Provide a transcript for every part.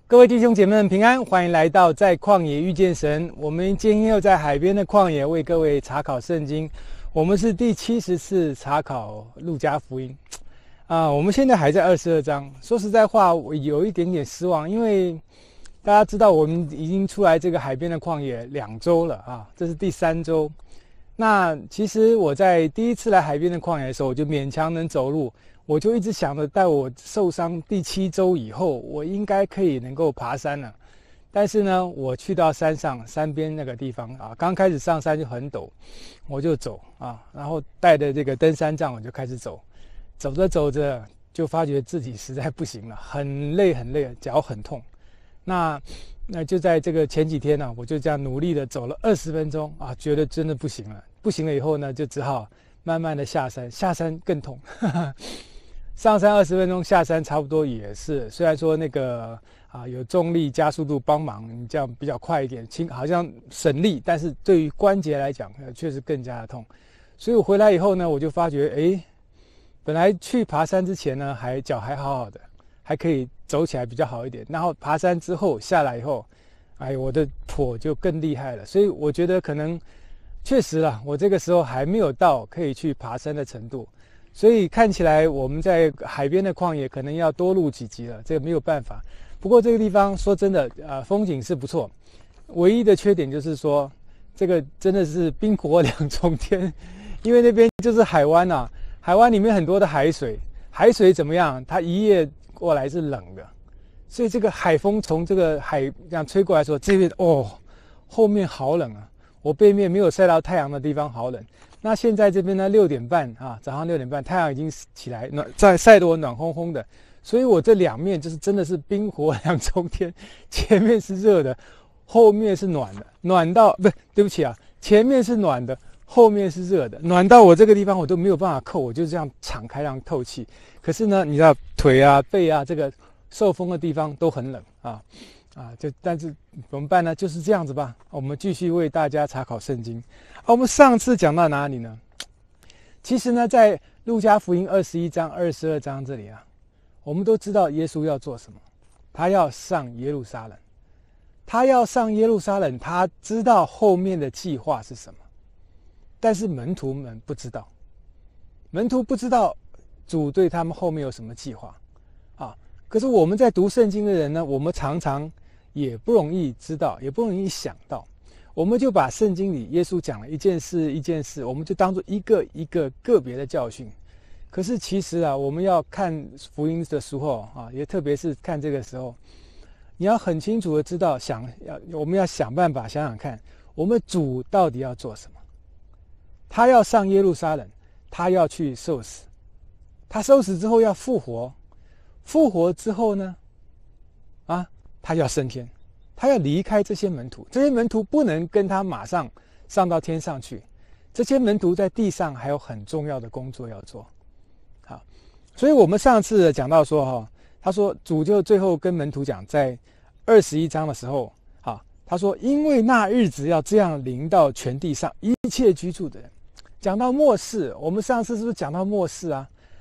各位弟兄姐妹们平安，欢迎来到在旷野遇见神。我们今天又在海边的旷野为各位查考圣经。我们是第70次查考路加福音我们现在还在22章。说实在话，我有一点点失望，因为大家知道我们已经出来这个海边的旷野2周了这是第3周。那其实我在第一次来海边的旷野的时候，我就勉强能走路。我就一直想着，待我受伤第7周以后，我应该可以能够爬山了。但是呢，我去到山边那个地方刚开始上山就很陡，我就走然后带着这个登山杖，我就开始走。走着走着，就发觉自己实在不行了，很累，脚很痛。那就在这个前几天呢，我就这样努力的走了20分钟觉得真的不行了。不行了以后呢，就只好慢慢的下山，下山更痛。上山20分钟，下山差不多也是，虽然说那个有重力加速度帮忙，你这样比较快一点，好像省力，但是对于关节来讲，确实更加的痛。所以我回来以后呢，我就发觉，本来去爬山之前呢，脚还好好的，还可以走起来比较好一点。然后爬山之后下来以后，我的跛就更厉害了。所以我觉得可能确实啦，我这个时候还没有到可以去爬山的程度。所以看起来我们在海边的旷野可能要多录几集了，这个没有办法。不过这个地方说真的风景是不错，唯一的缺点就是说这个真的是冰火两重天，因为那边就是海湾海湾里面很多的海水怎么样，它一夜过来是冷的，所以这个海风从这个海这样吹过来说，这边后面好冷我背面没有晒到太阳的地方好冷。那现在这边呢6点半早上6点半，太阳已经起来，晒得我暖烘烘的，所以我这两面就是真的是冰火两重天，前面是热的，后面是暖的，暖到对不起前面是暖的，后面是热的，暖到我这个地方我都没有办法扣，我就这样敞开让透气。可是呢，你知道腿背这个受风的地方都很冷但是怎么办呢？就是这样子吧。我们继续为大家查考圣经。我们上次讲到哪里呢？其实呢，在路加福音21章、22章这里我们都知道耶稣要做什么。他要上耶路撒冷。他要上耶路撒冷，他知道后面的计划是什么。但是门徒们不知道。门徒不知道主对他们后面有什么计划可是我们在读圣经的人呢，我们常常也不容易知道，也不容易想到，我们就把圣经里耶稣讲了一件事，我们就当作一个个别的教训。可是其实我们要看福音的时候也特别是看这个时候，你要很清楚的知道，我们要想办法想想看，我们主到底要做什么。他要上耶路撒冷，他要去受死，他受死之后要复活。复活之后呢他要升天，他要离开这些门徒，这些门徒不能跟他马上上到天上去，这些门徒在地上还有很重要的工作要做。好，所以我们上次讲到说他说主就最后跟门徒讲，在21章的时候他说因为那日子要这样临到全地上一切居住的人。讲到末世，我们上次是不是讲到末世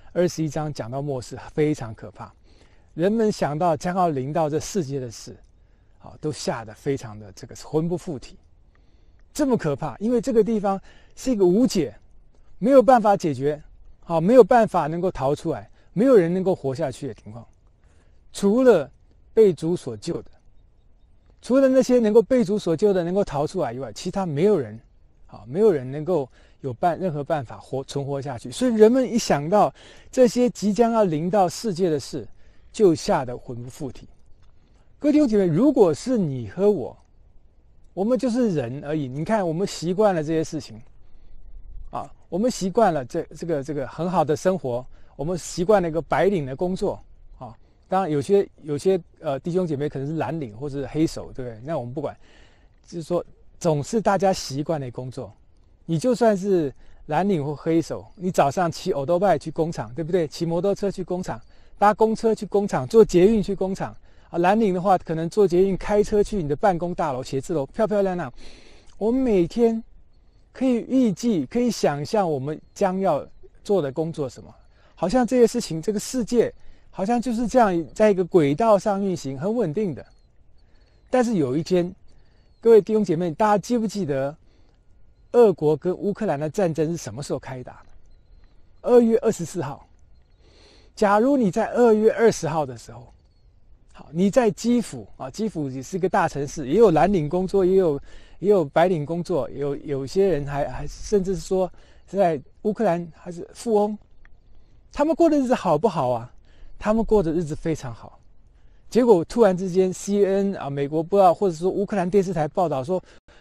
21章讲到末世非常可怕，人们想到将要临到这世界的事都吓得非常的这个魂不附体。这么可怕，因为这个地方是一个无解，没有办法解决没有办法能够逃出来，没有人能够活下去的情况，除了被主所救的，除了那些能够被主所救的能够逃出来以外，其他没有人能够有任何办法存活下去。所以人们一想到这些即将要临到世界的事，就吓得魂不附体。各位弟兄姐妹，如果是你和我们就是人而已。你看，我们习惯了这些事情我们习惯了这个很好的生活，我们习惯了一个白领的工作当然有些弟兄姐妹可能是蓝领或者是黑手，对不对？那我们不管，就是说总是大家习惯的工作。你就算是蓝领或黑手，你早上骑欧多拜去工厂，对不对？骑摩托车去工厂，搭公车去工厂，坐捷运去工厂蓝领的话可能坐捷运开车去你的办公大楼写字楼，漂漂亮亮。我们每天可以预计，可以想象我们将要做的工作什么，好像这些事情，这个世界好像就是这样在一个轨道上运行，很稳定的。 但是有一天，各位弟兄姐妹，大家记不记得俄国跟乌克兰的战争是什么时候开打的？2月24号。假如你在2月20号的时候，好，你在基辅啊，基辅也是个大城市，也有蓝领工作，也有白领工作，有些人还甚至是说在乌克兰还是富翁，他们过的日子好不好啊？他们过的日子非常好。结果突然之间 CNN 啊，美国不知道，或者说乌克兰电视台报道说，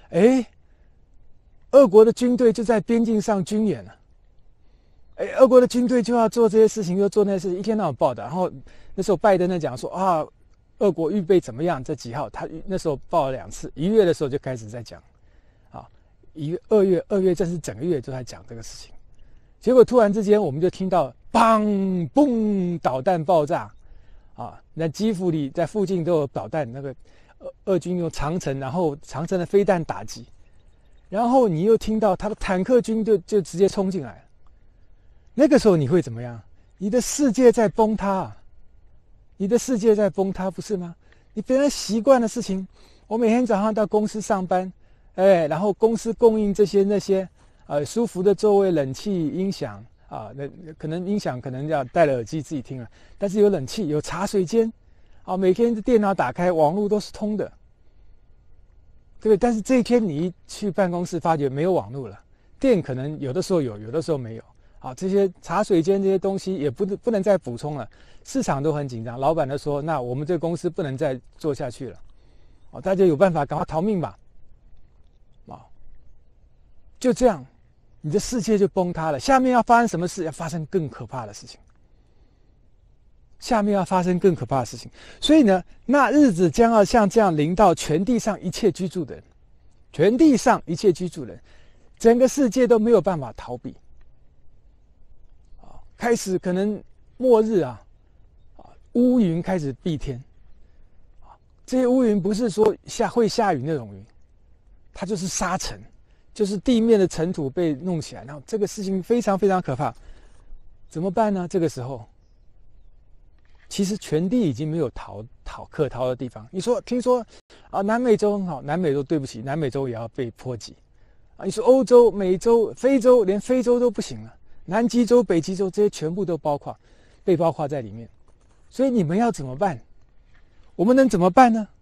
俄国的军队就在边境上军演了。俄国的军队就要做这些事情，就做那些事情，一天到晚报道。然后那时候拜登在讲说啊，俄国预备怎么样？这几号？他那时候报了2次，1月的时候就开始在讲，啊，2月正是整个月都在讲这个事情。结果突然之间，我们就听到砰嘣导弹爆炸，啊，那基辅里在附近都有导弹，那个俄军用长城，然后长城的飞弹打击，然后你又听到他的坦克军就直接冲进来了。那个时候你会怎么样？你的世界在崩塌啊！你的世界在崩塌，不是吗？你本来习惯的事情，我每天早上到公司上班，然后公司供应这些那些，舒服的座位、冷气、音响啊，那可能音响可能要戴了耳机自己听了，但是有冷气，有茶水间，啊，每天的电脑打开，网络都是通的，对不对？但是这一天你一去办公室，发觉没有网络了，电可能有的时候有，有的时候没有。啊，这些茶水间这些东西也不能再补充了，市场都很紧张，老板都说，那我们这个公司不能再做下去了，啊，大家有办法赶快逃命吧，啊，就这样，你的世界就崩塌了。下面要发生什么事？要发生更可怕的事情。下面要发生更可怕的事情，所以呢，那日子将要像这样临到全地上一切居住的人，全地上一切居住的人，整个世界都没有办法逃避。开始可能末日啊，乌云开始蔽天，这些乌云不是说会下雨那种云，它就是沙尘，就是地面的尘土被弄起来，然后这个事情非常非常可怕，怎么办呢？这个时候，其实全地已经没有可逃的地方。你说听说啊，南美洲很好，南美洲对不起，南美洲也要被波及啊。你说欧洲、美洲、非洲，连非洲都不行了。南极洲、北极洲这些全部都被包括在里面，所以你们要怎么办？我们能怎么办呢？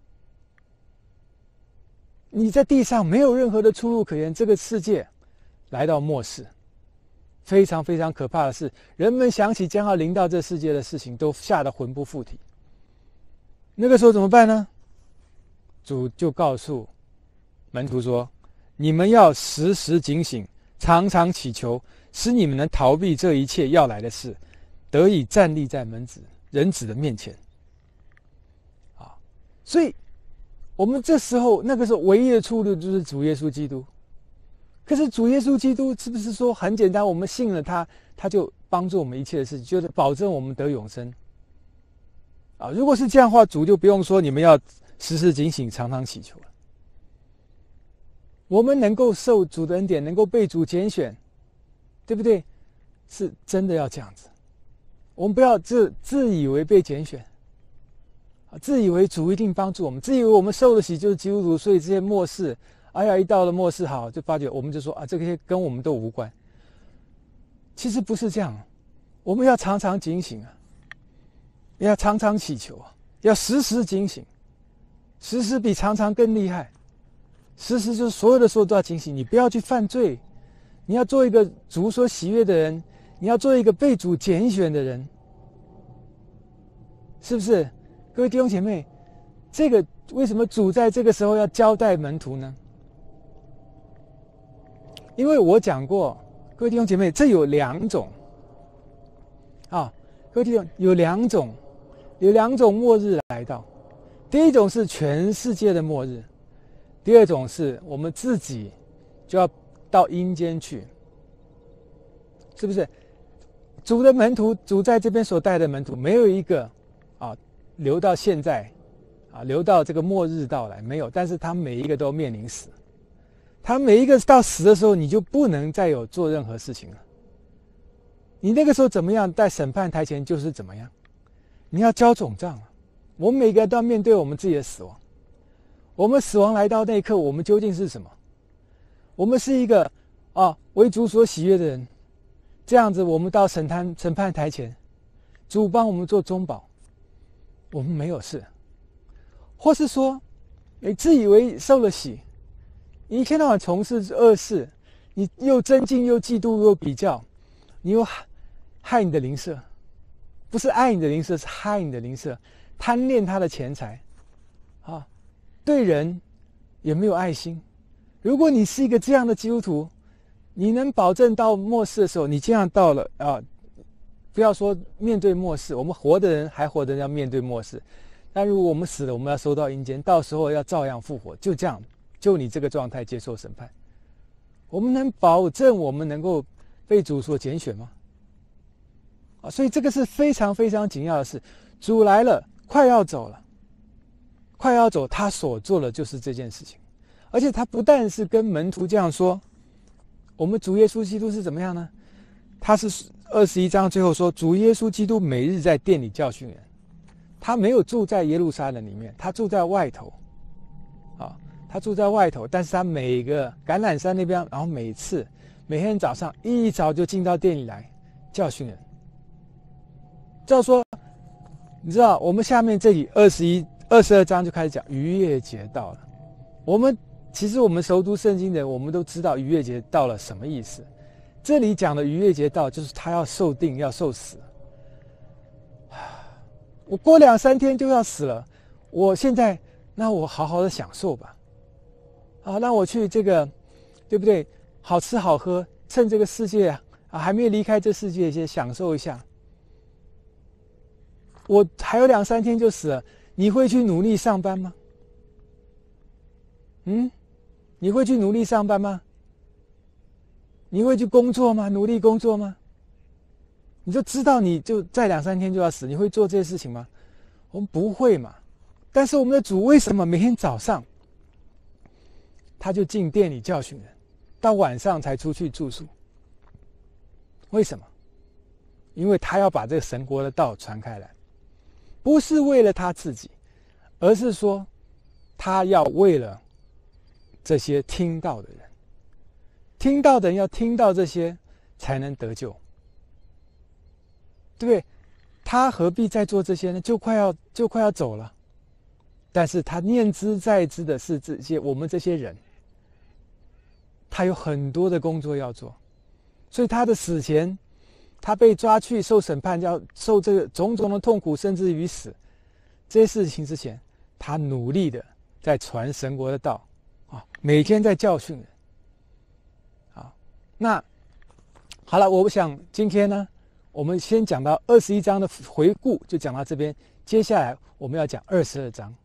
你在地上没有任何的出路可言，这个世界来到末世，非常非常可怕的是，人们想起将要临到这世界的事情，都吓得魂不附体。那个时候怎么办呢？主就告诉门徒说：“你们要时时警醒，常常祈求。”使你们能逃避这一切要来的事，得以站立在人子的面前。啊，所以我们那个时候唯一的出路就是主耶稣基督。可是主耶稣基督是不是说很简单？我们信了他，他就帮助我们一切的事情，就是保证我们得永生。啊，如果是这样的话，主就不用说你们要时时警醒，常常祈求了。我们能够受主的恩典，能够被主拣选。对不对？是真的要这样子，我们不要自以为被拣选，自以为主一定帮助我们，自以为我们受得起就是基督徒，所以这些末世，哎呀，一到了末世好，就发觉我们就说啊，这些跟我们都无关。其实不是这样，我们要常常警醒啊，要常常祈求啊，要时时警醒，时时比常常更厉害，时时就是所有的时候都要警醒，你不要去犯罪。你要做一个主所喜悦的人，你要做一个被主拣选的人，是不是？各位弟兄姐妹，这个为什么主在这个时候要交代门徒呢？因为我讲过，各位弟兄姐妹，这有2种啊，各位弟兄有2种末日来到。第一种是全世界的末日，第二种是我们自己就要到阴间去，是不是？主的门徒，主在这边所带的门徒，没有一个留到现在留到这个末日到来，没有。但是他们每一个都面临死，他每一个到死的时候，你就不能再有做任何事情了。你那个时候怎么样，在审判台前就是怎么样，你要交总账啊。我们每个人都要面对我们自己的死亡。 我们死亡来到那一刻，我们究竟是什么？我们是一个为主所喜悦的人，这样子我们到审判台前，主帮我们做中保，我们没有事。或是说你自以为受了洗，你一天到晚从事恶事，你又增进又嫉妒又比较，你又害你的邻舍，不是爱你的邻舍，是害你的邻舍，贪恋他的钱财对人也没有爱心。如果你是一个这样的基督徒，你能保证到末世的时候，你这样到了不要说面对末世，我们活的人还活着要面对末世，但如果我们死了，我们要收到阴间，到时候要照样复活，就这样，就你这个状态接受审判，我们能保证我们能够被主所拣选吗？所以这个是非常非常紧要的事。主来了，快要走了，他所做的就是这件事情。而且他不但是跟门徒这样说，我们主耶稣基督是怎么样呢？他是21章最后说，主耶稣基督每日在殿里教训人。他没有住在耶路撒冷里面，他住在外头他住在外头，但是他每个橄榄山那边，然后每天早上一早就进到店里来教训人。照说你知道我们下面这里22章就开始讲逾越节到了。其实我们熟读圣经的人，我们都知道逾越节到了什么意思。这里讲的逾越节到，就是他要受定，要受死。我过2-3天就要死了，那我好好的享受吧。让我去这个，对不对？好吃好喝，趁这个世界还没有离开这世界，先享受一下。我还有2-3天就死了，你会去努力上班吗？你会去努力上班吗？你会去工作吗？努力工作吗？你就知道你就再2-3天就要死，你会做这些事情吗？我们不会嘛。但是我们的主为什么每天早上他就进店里教训人，到晚上才出去住宿？为什么？因为他要把这个神国的道传开来，不是为了他自己，而是说他要为了这些听到的人，听到的人要听到这些才能得救，对不对？他何必再做这些呢？就快要走了，但是他念之在之的是我们这些人，他有很多的工作要做，所以他的死前，他被抓去受审判，要受这个种种的痛苦，甚至于死，这些事情之前，他努力的在传神国的道每天在教训人那好了，我想今天呢，我们先讲到21章的回顾，就讲到这边。接下来我们要讲22章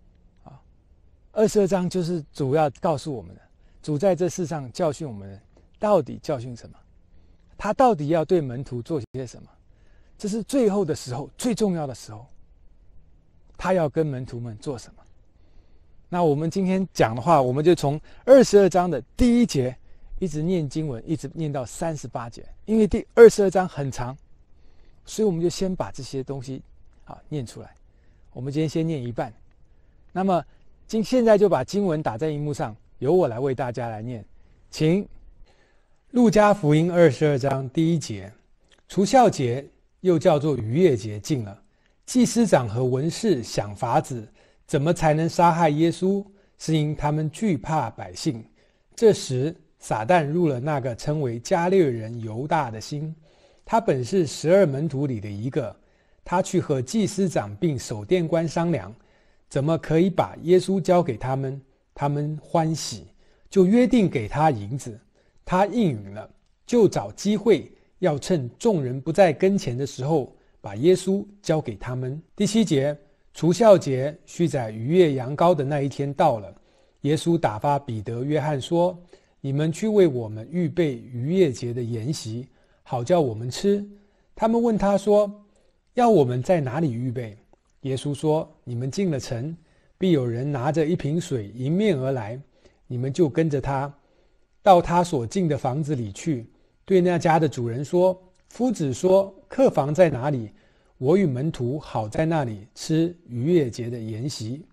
22章就是主要告诉我们的，主在这世上教训我们的，到底教训什么？他到底要对门徒做些什么？这是最后的时候，最重要的时候，他要跟门徒们做什么？那我们今天讲的话，我们就从22章的第1节一直念经文，一直念到38节。因为第22章很长，所以我们就先把这些东西念出来。我们今天先念一半，那么现在就把经文打在荧幕上，由我来为大家来念。请。路加福音22章第1节，除酵节又叫做逾越节近了，祭司长和文士想法子怎么才能杀害耶稣，是因他们惧怕百姓。这时撒旦入了那个称为加略人犹大的心，他本是12门徒里的一个，他去和祭司长并守殿官商量，怎么可以把耶稣交给他们，他们欢喜，就约定给他银子。他应允了，就找机会要趁众人不在跟前的时候，把耶稣交给他们。第7节，除酵节须宰逾越羊羔的那一天到了，耶稣打发彼得、约翰说：你们去为我们预备逾越节的筵席，好叫我们吃。他们问他说：要我们在哪里预备？耶稣说：你们进了城，必有人拿着一瓶水迎面而来，你们就跟着他，到他所进的房子里去，对那家的主人说：夫子说，客房在哪里？我与门徒好在那里吃逾越节的筵席。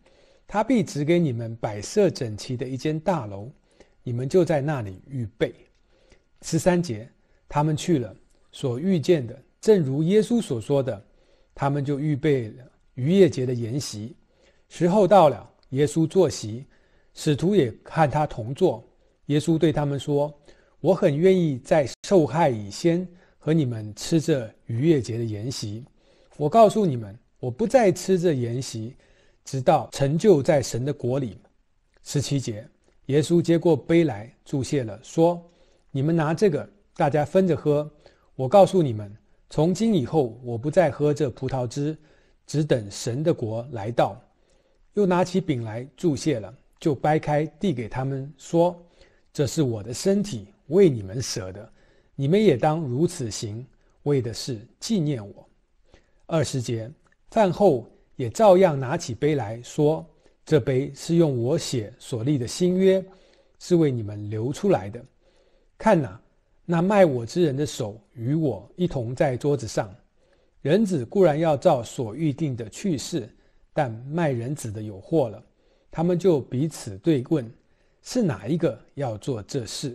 他必指给你们摆设整齐的一间大楼，你们就在那里预备。13节，他们去了，所遇见的正如耶稣所说的，他们就预备了逾越节的筵席。时候到了，耶稣坐席，使徒也和他同坐。耶稣对他们说：我很愿意在受害以先和你们吃这逾越节的筵席。我告诉你们，我不再吃这筵席，直到成就在神的国里。17节，耶稣接过杯来，祝谢了，说：你们拿这个，大家分着喝。我告诉你们，从今以后，我不再喝这葡萄汁，只等神的国来到。又拿起饼来，祝谢了，就掰开递给他们，说：这是我的身体，为你们舍的，你们也当如此行，为的是纪念我。20节，饭后也照样拿起杯来说：这杯是用我血所立的新约，是为你们流出来的。看哪，那卖我之人的手与我一同在桌子上。人子固然要照所预定的去世，但卖人子的有祸了。他们就彼此对问，是哪一个要做这事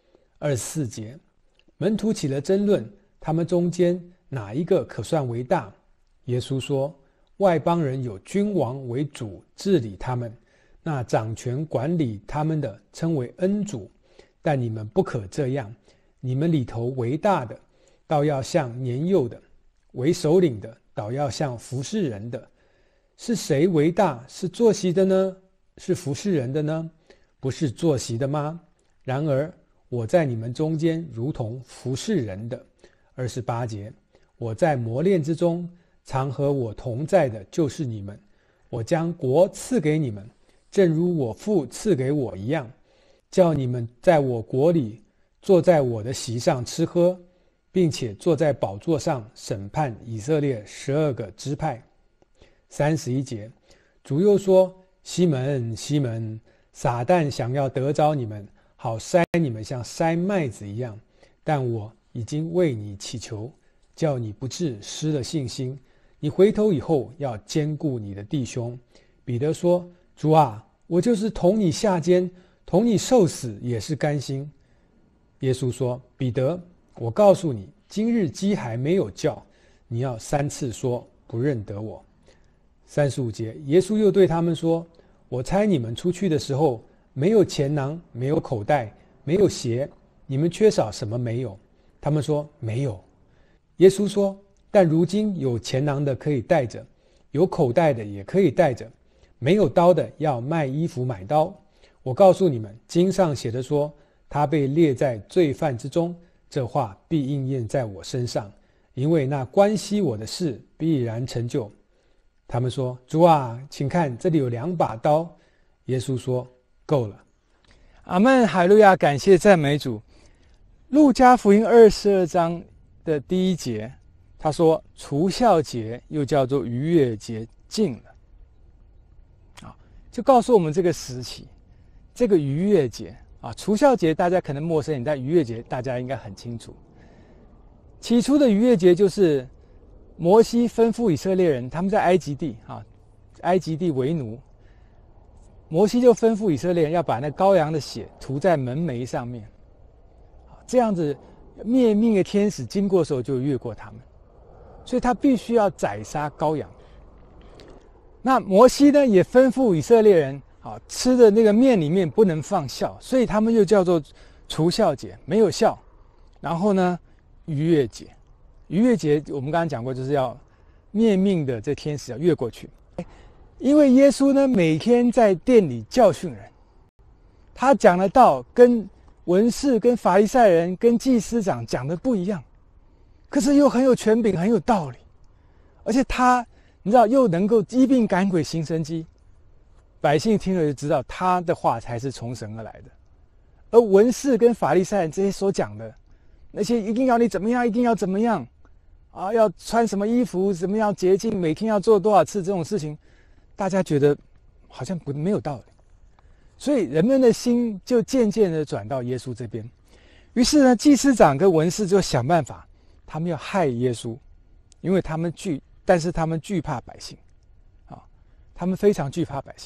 ？24节，门徒起了争论，他们中间哪一个可算为大？耶稣说：外邦人有君王为主治理他们，那掌权管理他们的称为恩主，但你们不可这样。你们里头为大的，倒要像年幼的；为首领的，倒要像服侍人的。是谁为大？是坐席的呢？是服侍人的呢？不是坐席的吗？然而我在你们中间如同服侍人的。28节，我在磨练之中，常和我同在的就是你们。我将国赐给你们，正如我父赐给我一样，叫你们在我国里坐在我的席上吃喝，并且坐在宝座上审判以色列12个支派。31节，主又说：西门，西门，撒旦想要得着你们，好筛你们像筛麦子一样，但我已经为你祈求，叫你不致失了信心。你回头以后要兼顾你的弟兄。彼得说：主啊，我就是同你下监，同你受死也是甘心。耶稣说：彼得，我告诉你，今日鸡还没有叫，你要3次说不认得我。35节，耶稣又对他们说：我差你们出去的时候，没有钱囊，没有口袋，没有鞋，你们缺少什么没有？他们说没有。耶稣说：但如今有钱囊的可以带着，有口袋的也可以带着，没有刀的要卖衣服买刀。我告诉你们，经上写的说，他被列在罪犯之中，这话必应验在我身上，因为那关系我的事必然成就。他们说：主啊，请看，这里有2把刀。耶稣说：够了。阿们，哈利路亚，感谢赞美主。路加福音22章的第1节，他说除酵节又叫做逾越节近了，就告诉我们这个时期，这个逾越节除酵节大家可能陌生，但逾越节大家应该很清楚。起初的逾越节就是摩西吩咐以色列人，他们在埃及地为奴，摩西就吩咐以色列人要把那羔羊的血涂在门楣上面，这样子灭命的天使经过的时候就越过他们，所以他必须要宰杀羔羊。那摩西呢也吩咐以色列人吃的那个面里面不能放酵，所以他们又叫做除酵节，没有酵。然后呢，逾越节，逾越节我们刚刚讲过，就是要灭命的这天使要越过去。因为耶稣呢每天在殿里教训人，他讲的道跟文士、跟法利赛人、跟祭司长讲的不一样，可是又很有权柄，很有道理，而且他你知道又能够医病赶鬼行神迹，百姓听了就知道他的话才是从神而来的。而文士跟法利赛人这些所讲的那些一定要你怎么样，一定要怎么样要穿什么衣服，怎么样洁净，每天要做多少次这种事情，大家觉得好像没有道理，所以人们的心就渐渐的转到耶稣这边。于是呢，祭司长跟文士就想办法，他们要害耶稣，因为他们惧怕百姓他们非常惧怕百姓。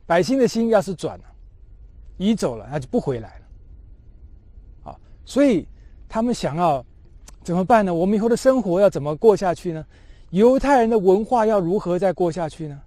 百姓的心要是转了，移走了，他就不回来了。好，所以他们想要怎么办呢？我们以后的生活要怎么过下去呢？犹太人的文化要如何再过下去呢？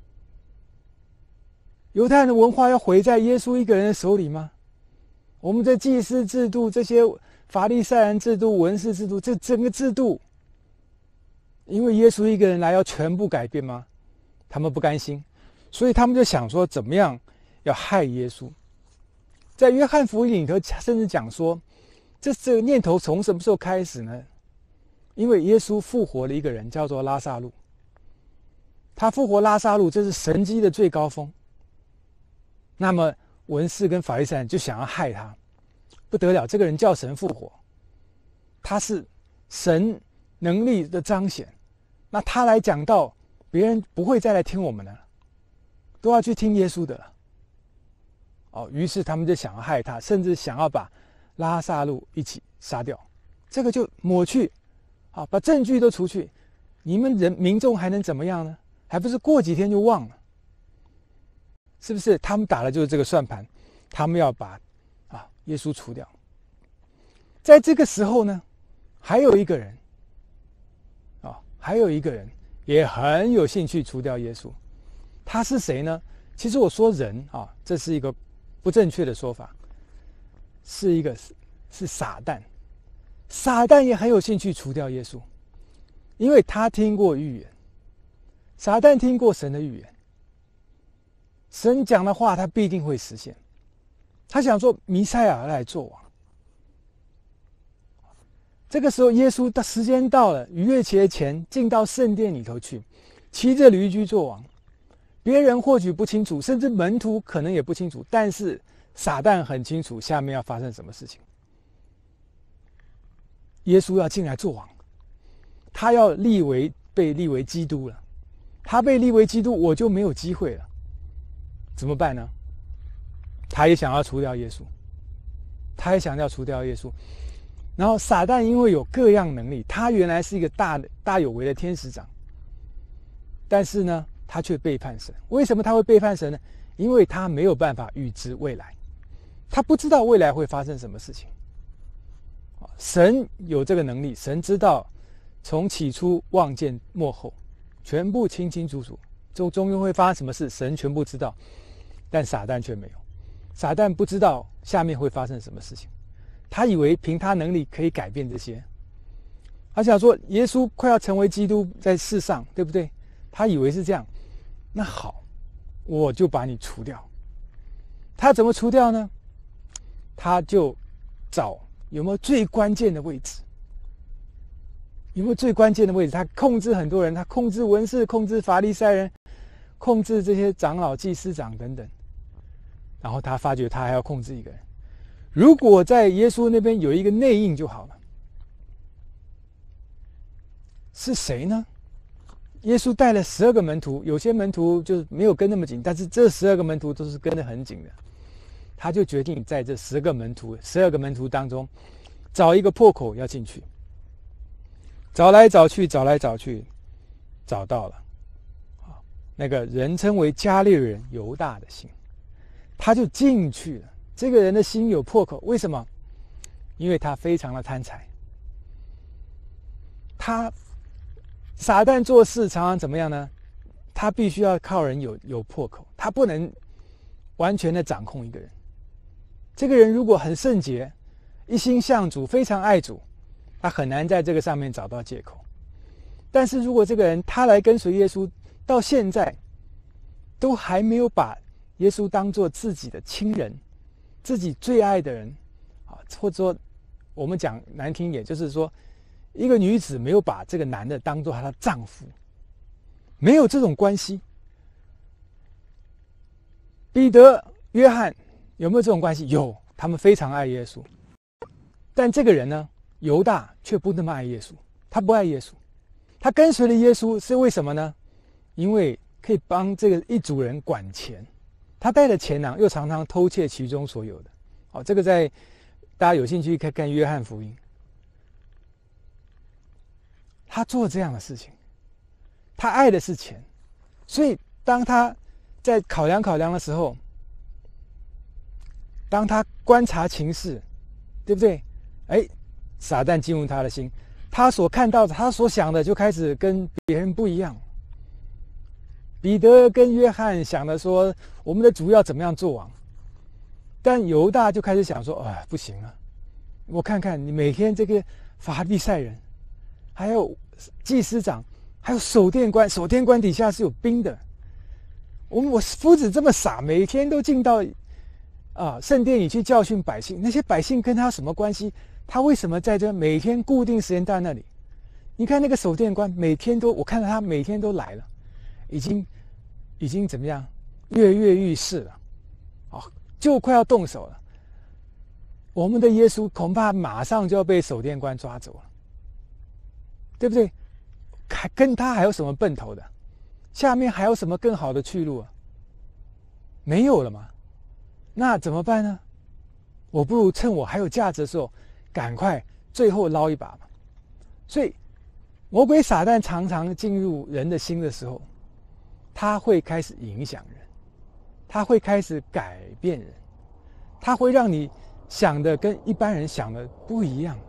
犹太人的文化要毁在耶稣一个人的手里吗？我们的祭司制度、这些法利赛人制度、文士制度，这整个制度，因为耶稣一个人来要全部改变吗？他们不甘心，所以他们就想说，怎么样要害耶稣？在约翰福音里头，甚至讲说，这个念头从什么时候开始呢？因为耶稣复活了一个人，叫做拉撒路。他复活拉撒路，这是神迹的最高峰。那么文士跟法利赛人就想要害他，不得了，这个人叫神复活，他是神能力的彰显，那他来讲道，别人不会再来听我们的了，都要去听耶稣的了。于是他们就想要害他，甚至想要把拉撒路一起杀掉，这个就抹去，把证据都除去，你们民众还能怎么样呢？还不是过几天就忘了。是不是他们打的就是这个算盘？他们要把耶稣除掉。在这个时候呢，还有一个人也很有兴趣除掉耶稣。他是谁呢？其实我说人这是一个不正确的说法，是撒旦。撒旦也很有兴趣除掉耶稣，因为他听过预言，撒旦听过神的预言。神讲的话，他必定会实现。他想说，弥赛亚来做王。这个时候，耶稣的时间到了，逾越节前进到圣殿里头去，骑着驴驹做王。别人或许不清楚，甚至门徒可能也不清楚，但是撒旦很清楚下面要发生什么事情。耶稣要进来做王，他要被立为基督了。他被立为基督，我就没有机会了。怎么办呢？他也想要除掉耶稣，然后撒旦因为有各样能力，他原来是一个大有为的天使长，但是呢，他却背叛神。为什么他会背叛神呢？因为他没有办法预知未来，他不知道未来会发生什么事情。神有这个能力，神知道从起初望见末后，全部清清楚楚，终究会发生什么事，神全部知道。但撒旦却没有，撒旦不知道下面会发生什么事情，他以为凭他能力可以改变这些。他想说，耶稣快要成为基督在世上，对不对？他以为是这样，那好，我就把你除掉。他怎么除掉呢？他就找有没有最关键的位置，他控制很多人，他控制文士，控制法利赛人，控制这些长老、祭司长等等。然后他发觉他还要控制一个人，如果在耶稣那边有一个内应就好了。是谁呢？耶稣带了12个门徒，有些门徒就没有跟那么紧，但是这12个门徒都是跟得很紧的。他就决定在这12个门徒当中找一个破口要进去。找来找去，找到了那个人称为加略人犹大的心，他就进去了。这个人的心有破口，为什么？因为他非常的贪财。撒旦做事常常怎么样呢？他必须要靠人有破口，他不能完全的掌控一个人。这个人如果很圣洁，一心向主，非常爱主，他很难在这个上面找到借口。但是如果这个人他来跟随耶稣，到现在都还没有把耶稣当作自己的亲人，自己最爱的人，或者说我们讲难听一点，就是说一个女子没有把这个男的当作她的丈夫，没有这种关系。彼得、约翰有没有这种关系？有，他们非常爱耶稣。但这个人呢，犹大却不那么爱耶稣，他不爱耶稣，他跟随了耶稣是为什么呢？因为可以帮这个一组人管钱，他带着钱囊，又常常偷窃其中所有的。这个在大家有兴趣可以看约翰福音。他做这样的事情，他爱的是钱，所以当他在考量的时候， 当他观察情势，对不对？撒旦进入他的心，他所看到的，他所想的就开始跟别人不一样。彼得跟约翰想的说，我们的主要怎么样做王？但犹大就开始想说，不行了，我看看你每天这个法利赛人，还有祭司长，还有守殿官，守殿官底下是有兵的。我夫子这么傻，每天都进到圣殿里去教训百姓，那些百姓跟他有什么关系？他为什么在这每天固定时间到那里？你看那个守殿官每天都，我看到他每天都来了，已经怎么样，跃跃欲试了，就快要动手了。我们的耶稣恐怕马上就要被守殿官抓走了，对不对？跟他还有什么奔头的？下面还有什么更好的去路啊？没有了嘛？那怎么办呢？我不如趁我还有价值的时候，赶快最后捞一把嘛。所以魔鬼撒旦常常进入人的心的时候，他会开始影响人，他会开始改变人，他会让你想的跟一般人想的不一样。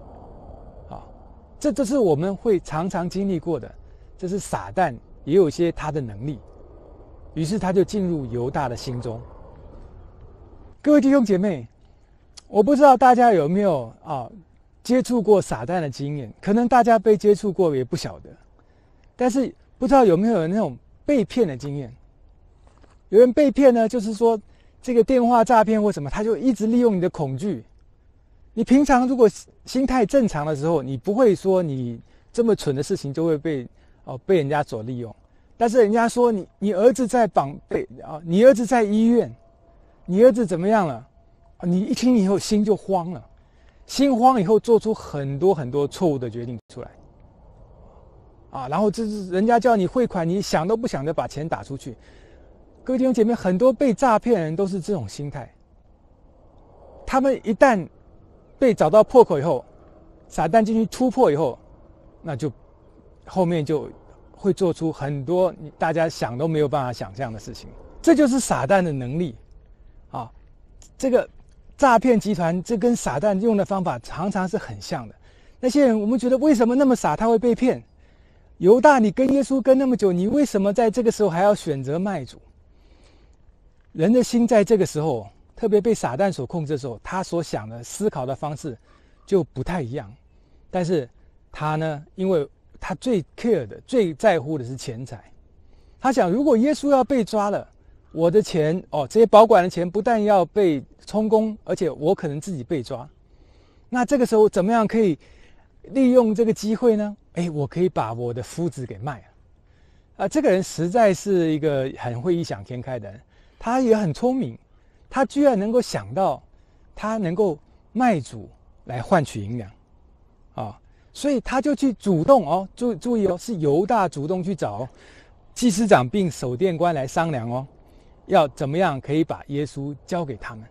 这是我们会常常经历过的，这是撒旦也有一些他的能力，于是他就进入犹大的心中。各位弟兄姐妹，我不知道大家有没有接触过撒旦的经验，可能大家被接触过也不晓得，但是不知道有没有那种被骗的经验。有人被骗呢，就是说这个电话诈骗或什么，他就一直利用你的恐惧。你平常如果心态正常的时候，你不会说你这么蠢的事情就会被人家所利用。但是人家说你儿子在你儿子在医院，你儿子怎么样了？你一听以后心就慌了，心慌以后做出很多很多错误的决定出来，然后这是人家叫你汇款，你想都不想就把钱打出去。各位弟兄姐妹，很多被诈骗的人都是这种心态。他们一旦被找到破口以后，撒旦进去突破以后，那就后面就会做出很多大家想都没有办法想象的事情。这就是撒旦的能力这个诈骗集团这跟撒旦用的方法常常是很像的。那些人我们觉得为什么那么傻他会被骗？犹大，你跟耶稣跟那么久，你为什么在这个时候还要选择卖主？人的心在这个时候，特别被撒旦所控制的时候，他所想的思考的方式就不太一样。但是他呢，因为他最 care 的、最在乎的是钱财，他想如果耶稣要被抓了，我的钱这些保管的钱不但要被充公，而且我可能自己被抓。那这个时候怎么样可以利用这个机会呢？我可以把我的夫子给卖了。这个人实在是一个很会异想天开的人，他也很聪明，他居然能够想到他能够卖主来换取银两所以他就去主动注意是犹大主动去找祭司长并守殿官来商量要怎么样可以把耶稣交给他们。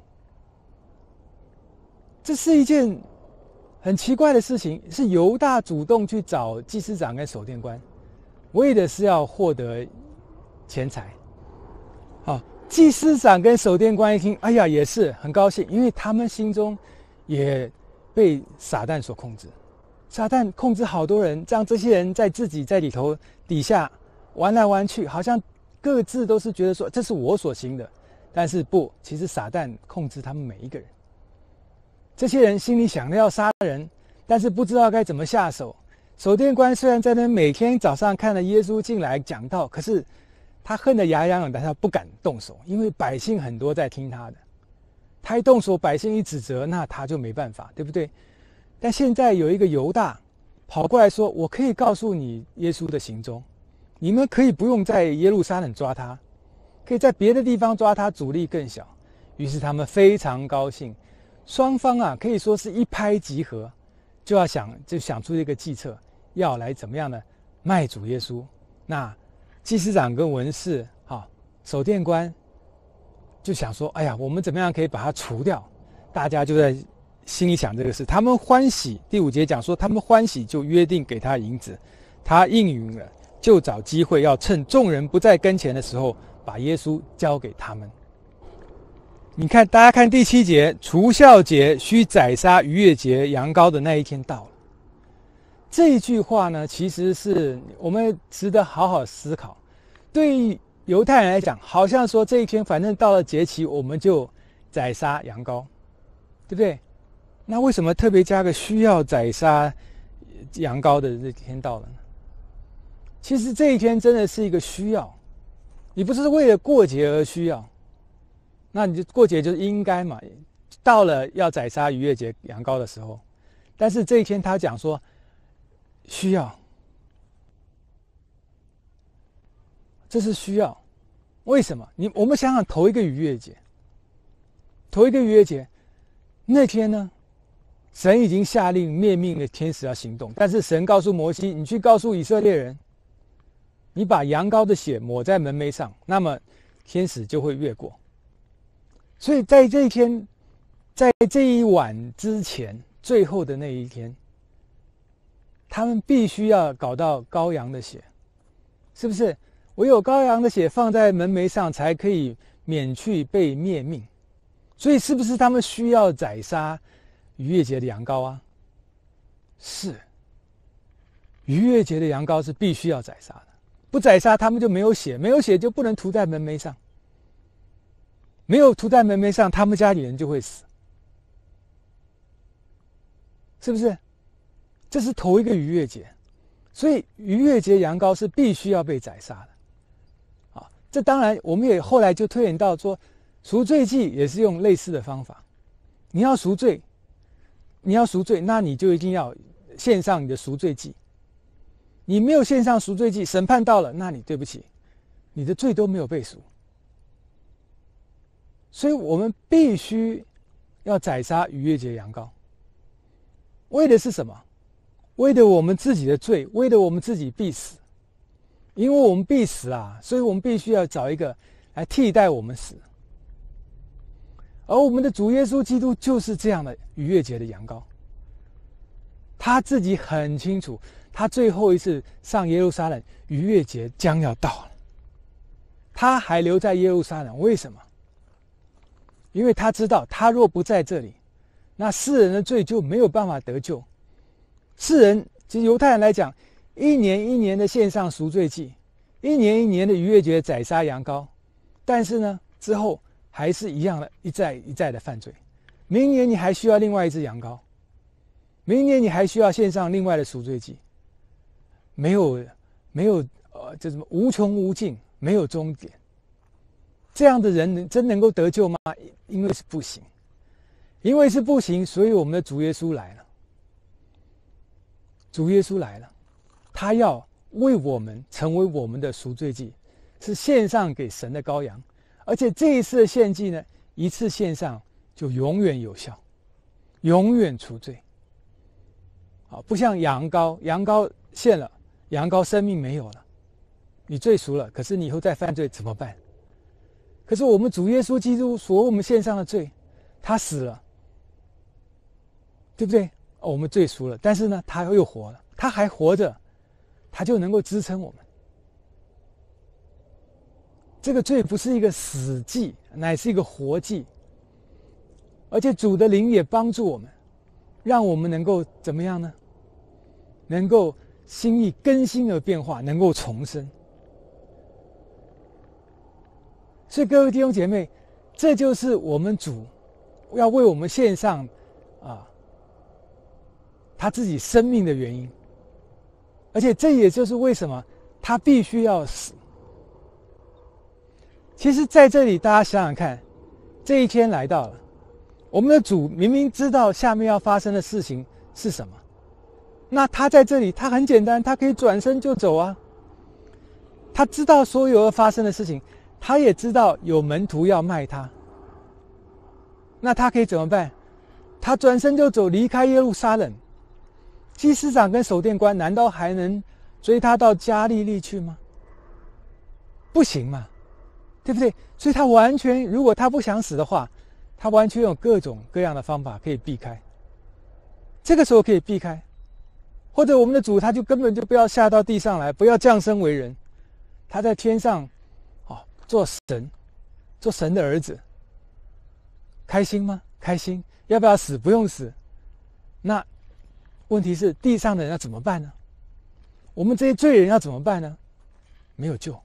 这是一件很奇怪的事情，是犹大主动去找祭司长跟守殿官，为的是要获得钱财。祭司长跟守殿官一听，也是很高兴，因为他们心中也被撒旦所控制。撒旦控制好多人，让这些人在自己在里头底下玩来玩去，好像各自都是觉得说这是我所行的，但是不，其实撒旦控制他们每一个人。这些人心里想着要杀人，但是不知道该怎么下手。守殿官虽然在那每天早上看了耶稣进来讲道，可是他恨得牙痒痒的，他不敢动手，因为百姓很多在听他的。他一动手，百姓一指责，那他就没办法，对不对？但现在有一个犹大跑过来说，我可以告诉你耶稣的行踪，你们可以不用在耶路撒冷抓他，可以在别的地方抓他，阻力更小。于是他们非常高兴，双方可以说是一拍即合，就想出一个计策，要来怎么样呢？卖主耶稣。那祭司长跟文士守殿官就想说，我们怎么样可以把他除掉？大家就在心里想这个事，他们欢喜。第5节讲说，他们欢喜，就约定给他银子，他应允了，就找机会要趁众人不在跟前的时候，把耶稣交给他们。 你看，大家看第7节，除酵节需宰杀逾越节羊羔的那一天到了。这一句话呢，其实是我们值得好好思考。对于犹太人来讲，好像说这一天反正到了节期，我们就宰杀羊羔，对不对？那为什么特别加个需要宰杀羊羔的这天到了呢？其实这一天真的是一个需要，你不是为了过节而需要，那你就过节就是应该嘛，到了要宰杀逾越节羊羔的时候，但是这一天他讲说需要，这是需要，为什么？我们想想头一个逾越节那天呢，神已经下令灭命的天使要行动，但是神告诉摩西，你去告诉以色列人，你把羊羔的血抹在门楣上，那么天使就会越过。所以在这一天，在这一晚之前，最后的那一天，他们必须要搞到羔羊的血，是不是？唯有羔羊的血放在门楣上，才可以免去被灭命。所以是不是他们需要宰杀逾越节的羊羔啊？是，逾越节的羊羔是必须要宰杀的，不宰杀他们就没有血，没有血就不能涂在门楣上，没有涂在门楣上，他们家里人就会死，是不是？这是头一个逾越节，所以逾越节羊羔是必须要被宰杀的。啊，这当然我们也后来就推演到说，赎罪祭也是用类似的方法。你要赎罪，那你就一定要献上你的赎罪祭。你没有献上赎罪祭，审判到了，那你对不起，你的罪都没有被赎。所以我们必须要宰杀逾越节羊羔，为的是什么？为了我们自己的罪，为了我们自己必死。因为我们必死啊，所以我们必须要找一个来替代我们死。而我们的主耶稣基督就是这样的逾越节的羊羔，他自己很清楚，他最后一次上耶路撒冷，逾越节将要到了，他还留在耶路撒冷，为什么？因为他知道，他若不在这里，那世人的罪就没有办法得救。世人，其实犹太人来讲，一年一年的献上赎罪祭，一年一年的逾越节宰杀羊羔，但是呢，之后还是一样的，一再一再的犯罪。明年你还需要另外一只羊羔，明年你还需要献上另外的赎罪祭，没有这什么无穷无尽，没有终点。这样的人真能够得救吗？因为是不行，因为是不行，所以我们的主耶稣来了。主耶稣来了，他要为我们成为我们的赎罪祭，是献上给神的羔羊。而且这一次的献祭呢，一次献上就永远有效，永远除罪。好，不像羊羔，羊羔献了，羊羔生命没有了，你罪赎了，可是你以后再犯罪怎么办？可是我们主耶稣基督所为我们献上的罪，他死了，对不对？我们罪赎了，但是呢，他又活了，他还活着，他就能够支撑我们。这个罪不是一个死祭，乃是一个活祭。而且主的灵也帮助我们，让我们能够怎么样呢？能够心意更新而变化，能够重生。所以各位弟兄姐妹，这就是我们主要为我们献上他自己生命的原因。而且这也就是为什么他必须要死。其实在这里大家想想看，这一天来到了，我们的主明明知道下面要发生的事情是什么，那他在这里，他很简单，他可以转身就走啊。他知道所有要发生的事情，他也知道有门徒要卖他，那他可以怎么办？他转身就走，离开耶路撒冷。祭司长跟守殿官难道还能追他到加利利去吗？不行嘛，对不对？所以他完全，如果他不想死的话，他完全有各种各样的方法可以避开。这个时候可以避开，或者我们的主他就根本就不要下到地上来，不要降生为人，他在天上做神，做神的儿子， 开心吗？开心。要不要死？不用死。那问题是地上的人要怎么办呢？我们这些罪人要怎么办呢？没有救，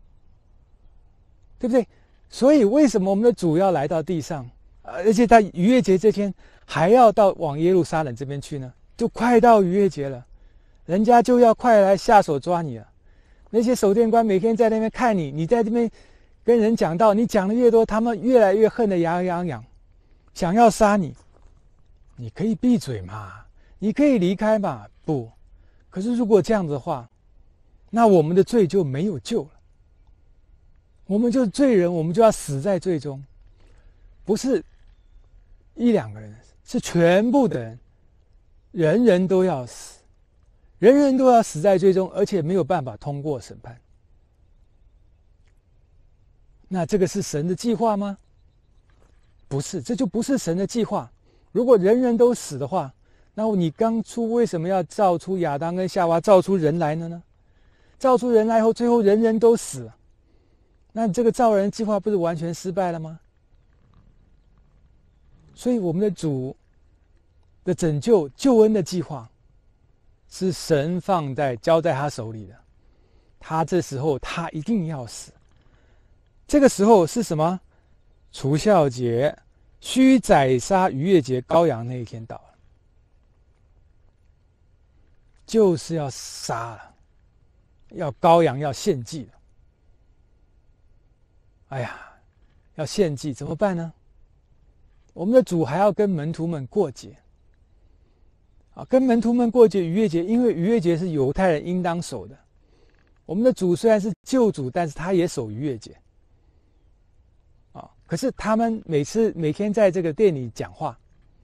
对不对？所以为什么我们的主要来到地上，而且在逾越节这天还要往耶路撒冷这边去呢？就快到逾越节了，人家就要快来下手抓你了。那些守殿官每天在那边看你，你在这边跟人讲道，你讲的越多，他们越来越恨得牙痒痒，想要杀你。你可以闭嘴嘛，你可以离开嘛。不，可是如果这样子的话，那我们的罪就没有救了。我们就是罪人，我们就要死在罪中，不是一两个人，是全部的人，人人都要死，人人都要死在罪中，而且没有办法通过审判。那这个是神的计划吗？不是，这就不是神的计划。如果人人都死的话，那你当初为什么要造出亚当跟夏娃，造出人来了呢？造出人来后，最后人人都死了，那这个造人计划不是完全失败了吗？所以我们的主的拯救救恩的计划是神交在他手里的，他这时候他一定要死。这个时候是什么？除酵节，须宰杀逾越节羔羊那一天到了，就是要杀了，要羔羊要献祭了。哎呀，要献祭怎么办呢？我们的主还要跟门徒们过节啊，跟门徒们过节逾越节，因为逾越节是犹太人应当守的。我们的主虽然是救主，但是他也守逾越节啊。可是他们每天在这个店里讲话，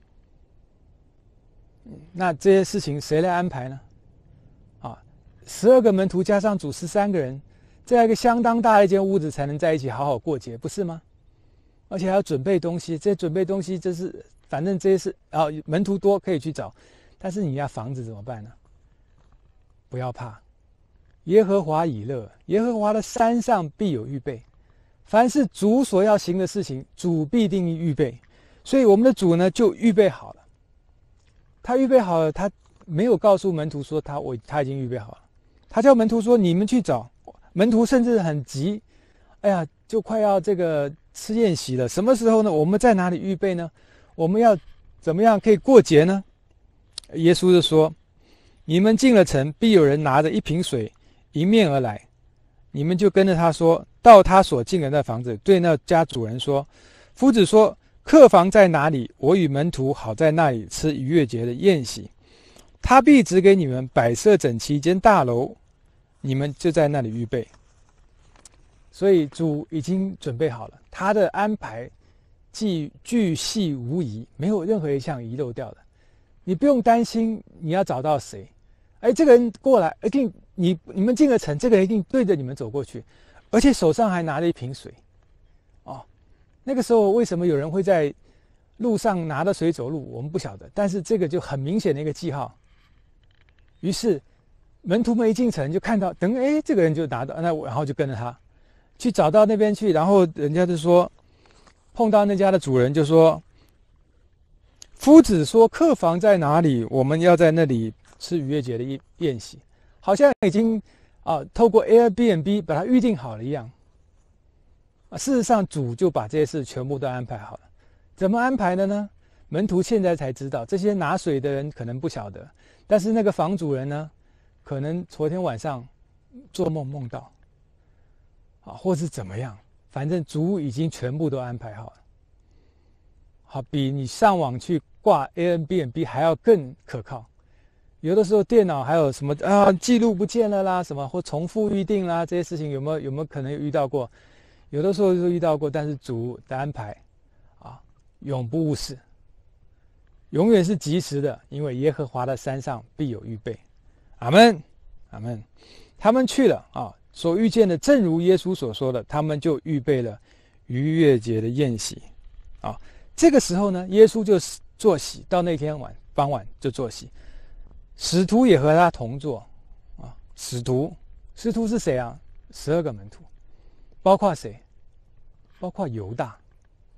那这些事情谁来安排呢？啊，12个门徒加上主13个人，在一个相当大的一间屋子才能在一起好好过节，不是吗？而且还要准备东西，这些准备东西反正这些事门徒多可以去找，但是你要房子怎么办呢？不要怕，耶和华以勒，耶和华的山上必有预备。凡是主所要行的事情，主必定预备。所以我们的主呢，就预备好了。他预备好了，他没有告诉门徒说他已经预备好了，他叫门徒说你们去找。门徒甚至很急，哎呀，就快要这个吃宴席了，什么时候呢？我们在哪里预备呢？我们要怎么样可以过节呢？耶稣就说：你们进了城，必有人拿着一瓶水迎面而来，你们就跟着他说，到他所进的那房子，对那家主人说：夫子说，客房在哪里？我与门徒好在那里吃逾越节的宴席。他必指给你们摆设整齐一间大楼，你们就在那里预备。所以主已经准备好了，他的安排巨细无遗，没有任何一项遗漏掉的。你不用担心你要找到谁，这个人过来一定你们进了城，这个人一定对着你们走过去，而且手上还拿着一瓶水。那个时候为什么有人会在路上拿着水走路，我们不晓得，但是这个就很明显的一个记号。于是门徒们一进城就看到，这个人就拿到，然后就跟着他去找到那边去，然后人家就说，碰到那家的主人就说：夫子说客房在哪里？我们要在那里吃逾越节的宴席，好像已经透过 Airbnb 把它预定好了一样。事实上主就把这些事全部都安排好了。怎么安排的呢？门徒现在才知道，这些拿水的人可能不晓得，但是那个房主人呢，可能昨天晚上做梦到或是怎么样，反正主已经全部都安排好了。好，比你上网去挂 Airbnb 还要更可靠。有的时候电脑还有什么记录不见了啦，什么或重复预定啦，这些事情有没有可能遇到过？有的时候就遇到过，但是主的安排永不误事，永远是及时的，因为耶和华的山上必有预备。阿们，阿们。他们去了所遇见的正如耶稣所说的，他们就预备了逾越节的宴席这个时候呢，耶稣就坐席，到那天傍晚就坐席，使徒也和他同坐使徒是谁啊？12个门徒，包括谁？包括犹大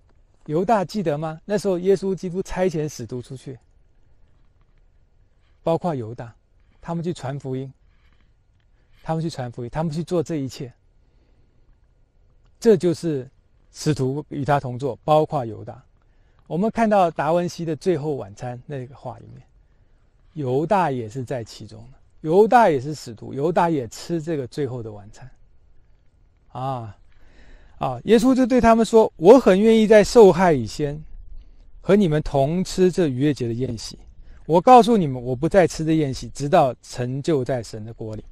犹大记得吗？那时候耶稣基督差遣使徒出去，包括犹大，他们去传福音，他们去做这一切。这就是使徒与他同坐，包括犹大。我们看到达文西的最后晚餐那个画里面，犹大也是在其中的，犹大也是使徒，犹大也吃这个最后的晚餐。耶稣就对他们说：“我很愿意在受害以前，和你们同吃这逾越节的宴席。我告诉你们，我不再吃这宴席，直到成就在神的国里。”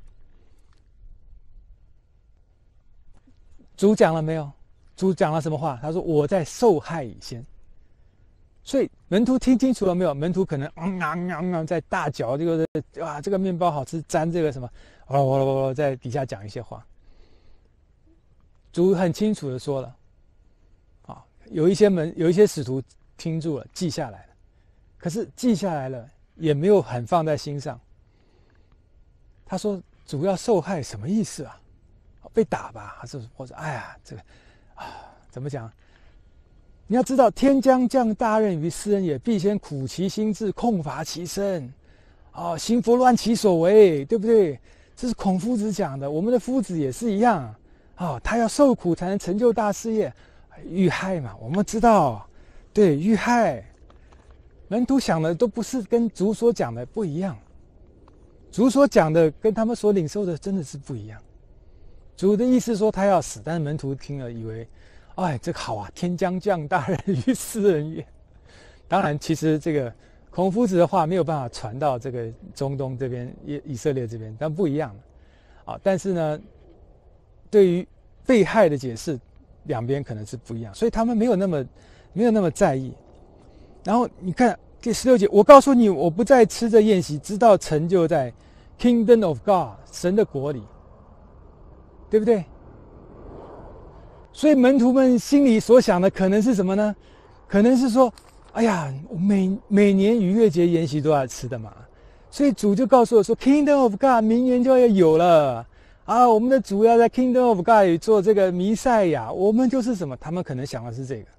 主讲了没有？主讲了什么话？他说：“我在受害以前。”所以门徒听清楚了没有？门徒可能在大嚼这个这个面包好吃，沾这个什么，在底下讲一些话。主很清楚的说了，有一些使徒听住了，记下来了，可是记下来了也没有很放在心上。他说：“主要受害什么意思啊？被打吧，还是或者这个怎么讲？你要知道，天将降大任于斯人也，必先苦其心志，空乏其身。行拂乱其所为，对不对？这是孔夫子讲的。我们的夫子也是一样。他要受苦才能成就大事业，遇害嘛，我们知道，对，遇害。门徒想的都不是跟主所讲的不一样，主所讲的跟他们所领受的真的是不一样。主的意思说他要死，但是门徒听了以为，这个好啊，天将降大任于斯人也。当然，其实这个孔夫子的话没有办法传到这个中东这边，以色列这边，但不一样但是呢，对于被害的解释，两边可能是不一样，所以他们没有那么在意。然后你看第16节，我告诉你，我不再吃这宴席，直到成就在 Kingdom of God 神的国里，对不对？所以门徒们心里所想的可能是什么呢？可能是说，每年逾越节筵席都要吃的嘛，所以主就告诉我说 ，Kingdom of God 明年就要有了。我们的主要在 Kingdom of God 里做这个弥赛亚，我们就是什么？他们可能想的是这个，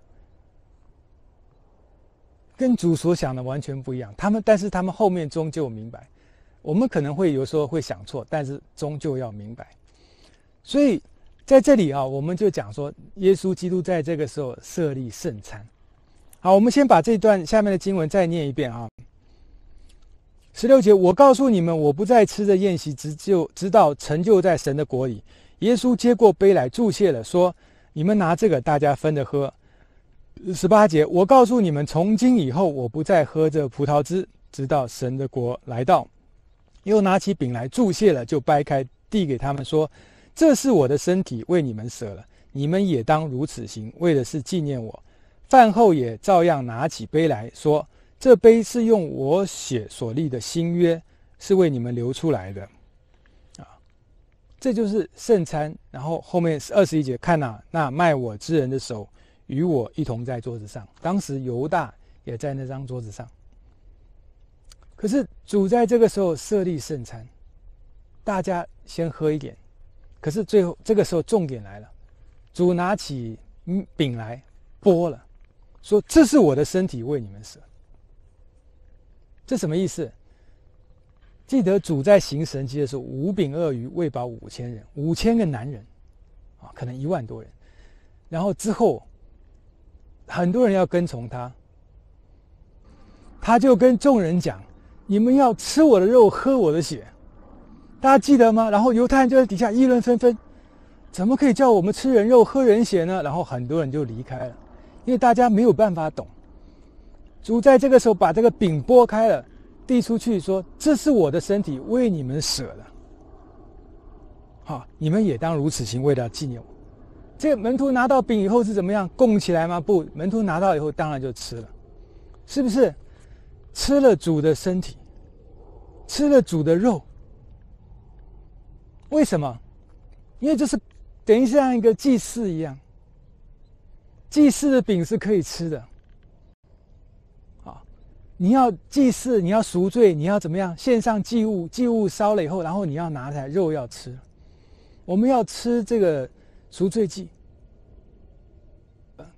跟主所想的完全不一样。但是他们后面终究明白，我们可能会有时候会想错，但是终究要明白。所以在这里我们就讲说，耶稣基督在这个时候设立圣餐。好，我们先把这段下面的经文再念一遍16节，我告诉你们，我不再吃着宴席，直到成就在神的国里。耶稣接过杯来，祝谢了，说：“你们拿这个，大家分着喝。”18节，我告诉你们，从今以后，我不再喝这葡萄汁，直到神的国来到。又拿起饼来，祝谢了，就掰开，递给他们说：“这是我的身体，为你们舍了，你们也当如此行，为的是纪念我。”饭后也照样拿起杯来说：“这杯是用我血所立的新约，是为你们流出来的。”这就是圣餐。然后后面21节，看那卖我之人的手与我一同在桌子上。当时犹大也在那张桌子上。可是主在这个时候设立圣餐，大家先喝一点。可是最后这个时候重点来了，主拿起饼来拨了，说：“这是我的身体，为你们舍。”这什么意思？记得主在行神迹的时候，5饼2鱼喂饱5000人，5000个男人可能1万多人。然后之后很多人要跟从他，他就跟众人讲：“你们要吃我的肉，喝我的血。”大家记得吗？然后犹太人就在底下议论纷纷，怎么可以叫我们吃人肉喝人血呢？然后很多人就离开了，因为大家没有办法懂。主在这个时候把这个饼拨开了，递出去说：“这是我的身体，为你们舍了。你们也当如此行，为了纪念我。”这个门徒拿到饼以后是怎么样？供起来吗？不，门徒拿到以后当然就吃了，是不是？吃了主的身体，吃了主的肉。为什么？因为这是等于像一个祭祀一样，祭祀的饼是可以吃的。你要祭祀，你要赎罪，你要怎么样？献上祭物，祭物烧了以后，然后你要拿来，肉要吃。我们要吃这个赎罪祭。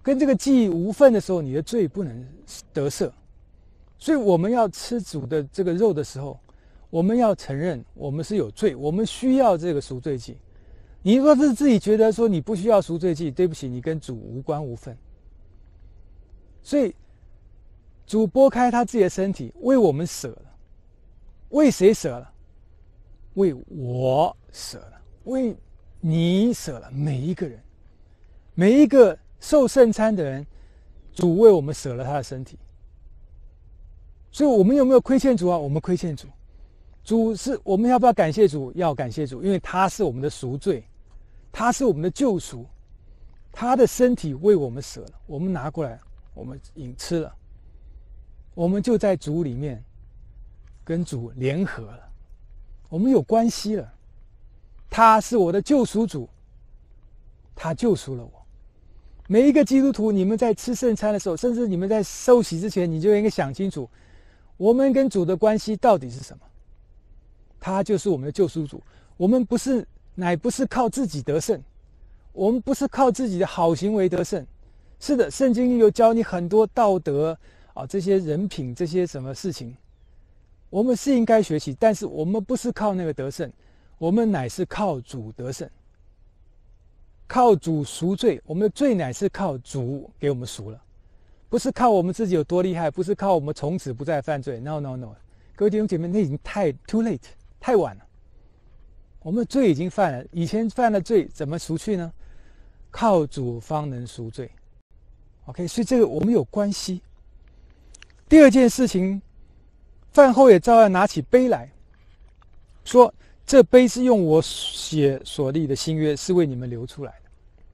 跟这个祭无份的时候，你的罪不能得赦。所以我们要吃主的这个肉的时候，我们要承认我们是有罪，我们需要这个赎罪祭。你若是自己觉得说你不需要赎罪祭，对不起，你跟主无关无分。所以主拨开他自己的身体为我们舍了，为谁舍了？为我舍了，为你舍了，每一个人，每一个受圣餐的人，主为我们舍了他的身体。所以我们有没有亏欠主啊？我们亏欠主。主是我们要不要感谢主？要感谢主，因为他是我们的赎罪，他是我们的救赎，他的身体为我们舍了，我们拿过来，我们吃了，我们就在主里面跟主联合了，我们有关系了。他是我的救赎主，他救赎了我。每一个基督徒，你们在吃圣餐的时候，甚至你们在受洗之前，你就应该想清楚，我们跟主的关系到底是什么？他就是我们的救赎主，我们乃不是靠自己得胜，我们不是靠自己的好行为得胜。是的，圣经有教你很多道德啊，这些人品，这些什么事情，我们是应该学习，但是我们不是靠那个得胜，我们乃是靠主得胜，靠主赎罪，我们的罪乃是靠主给我们赎了，不是靠我们自己有多厉害，不是靠我们从此不再犯罪。No， 各位弟兄姐妹，那已经too late， 太晚了。我们罪已经犯了，以前犯了罪怎么赎去呢？靠主方能赎罪。OK， 所以这个我们有关系。第二件事情，饭后也照样拿起杯来，说这杯是用我血所立的新约，是为你们流出来的。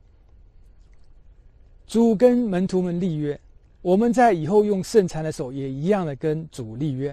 主跟门徒们立约，我们在以后用圣餐的时候也一样的跟主立约。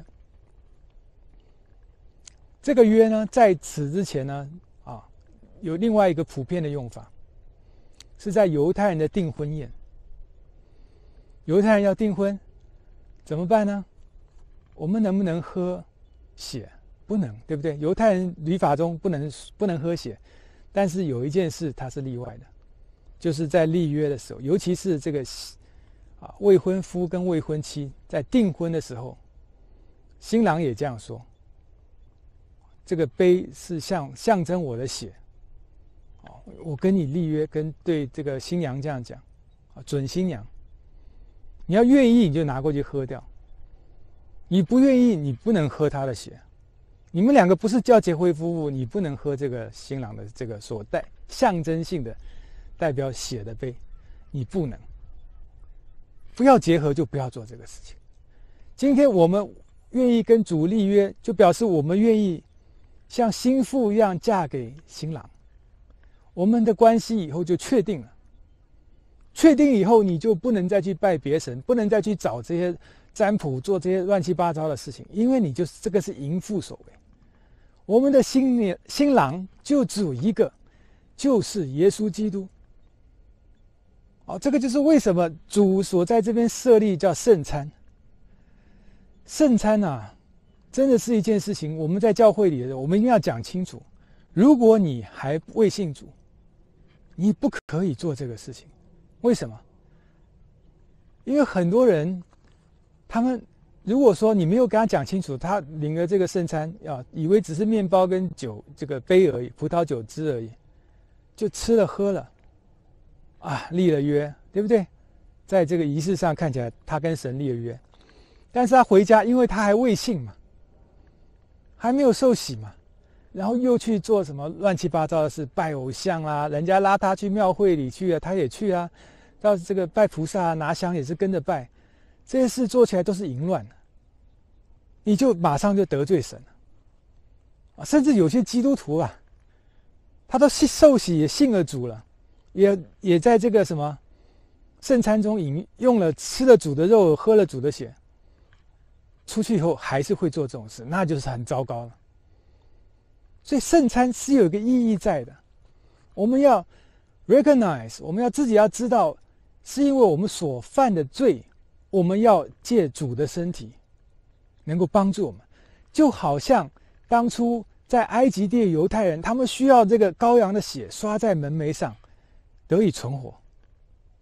这个约呢，在此之前呢，有另外一个普遍的用法，是在犹太人的订婚宴。犹太人要订婚，怎么办呢？我们能不能喝血？不能，对不对？犹太人律法中不能喝血，但是有一件事它是例外的，就是在立约的时候，尤其是这个未婚夫跟未婚妻在订婚的时候，新郎也这样说：这个杯是象征我的血，我跟你立约，跟对这个新娘这样讲，准新娘，你要愿意你就拿过去喝掉，你不愿意你不能喝他的血。你们两个不是叫结婚夫妇，你不能喝这个新郎的这个所带象征性的代表血的杯，你不能。不要结合就不要做这个事情。今天我们愿意跟主立约，就表示我们愿意像新妇一样嫁给新郎，我们的关系以后就确定了。确定以后，你就不能再去拜别神，不能再去找这些占卜，做这些乱七八糟的事情，因为你就是这个是淫妇所为。我们的新郎就只有一个，就是耶稣基督。这个就是为什么主所在这边设立叫圣餐。圣餐真的是一件事情，我们在教会里的，我们一定要讲清楚。如果你还未信主，你不可以做这个事情。为什么？因为很多人，他们如果说你没有跟他讲清楚，他领了这个圣餐以为只是面包跟酒这个杯而已，葡萄酒汁而已，就吃了喝了，立了约，对不对？在这个仪式上看起来他跟神立了约，但是他回家，因为他还未信嘛，还没有受洗嘛，然后又去做什么乱七八糟的事，拜偶像啦，人家拉他去庙会里去他也去啊，到这个拜菩萨拿香也是跟着拜，这些事做起来都是淫乱的，你就马上就得罪神了。甚至有些基督徒他都受洗也信了主了，也在这个什么圣餐中用了吃了主的肉，喝了主的血，出去以后还是会做这种事，那就是很糟糕了。所以圣餐是有一个意义在的，我们要 recognize， 我们要自己要知道，是因为我们所犯的罪，我们要借主的身体能够帮助我们。就好像当初在埃及地的犹太人，他们需要这个羔羊的血刷在门楣上得以存活，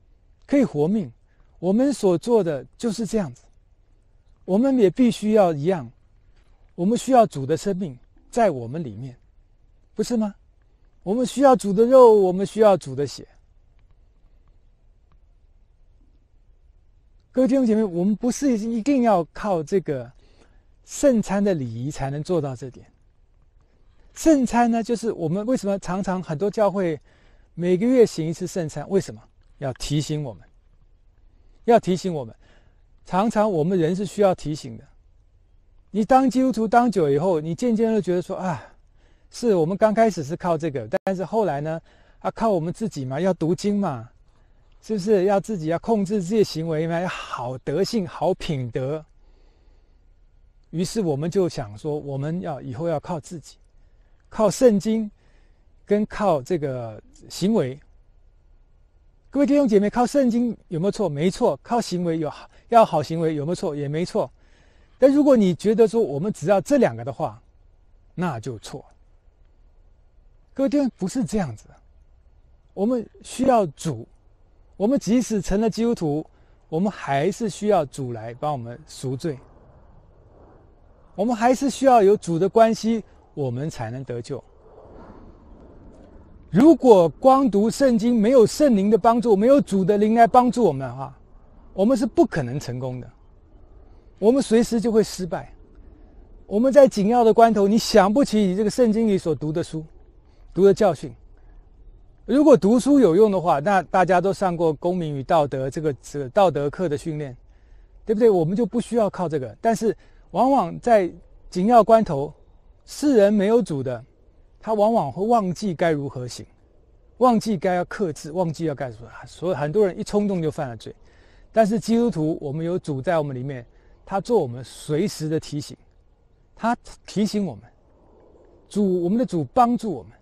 可以活命。我们所做的就是这样子，我们也必须要一样，我们需要主的生命在我们里面，不是吗？我们需要主的肉，我们需要主的血。各位弟兄姐妹，我们不是一定要靠这个圣餐的礼仪才能做到这点。圣餐呢，就是我们为什么常常很多教会每个月行一次圣餐？为什么？要提醒我们，要提醒我们。常常我们人是需要提醒的。你当基督徒当久以后，你渐渐就觉得说啊，是我们刚开始是靠这个，但是后来呢，靠我们自己嘛，要读经嘛，是不是要自己要控制这些行为嘛，要好德性、好品德。于是我们就想说，我们以后要靠自己。靠圣经跟靠这个行为。各位弟兄姐妹，靠圣经有没有错？没错。靠行为要好行为有没有错？也没错。但如果你觉得说我们只要这两个的话，那就错了。各位弟兄，不是这样子的。我们需要主，我们即使成了基督徒，我们还是需要主来帮我们赎罪。我们还是需要有主的关系，我们才能得救。如果光读圣经，没有圣灵的帮助，没有主的灵来帮助我们的话，我们是不可能成功的。我们随时就会失败。我们在紧要的关头，你想不起你这个圣经里所读的书、读的教训。如果读书有用的话，那大家都上过公民与道德这个道德课的训练，对不对？我们就不需要靠这个。但是往往在紧要关头，世人没有主的，他往往会忘记该如何行，忘记该要克制，忘记要干什么。所以很多人一冲动就犯了罪。但是基督徒，我们有主在我们里面，他做我们随时的提醒，他提醒我们，我们的主帮助我们。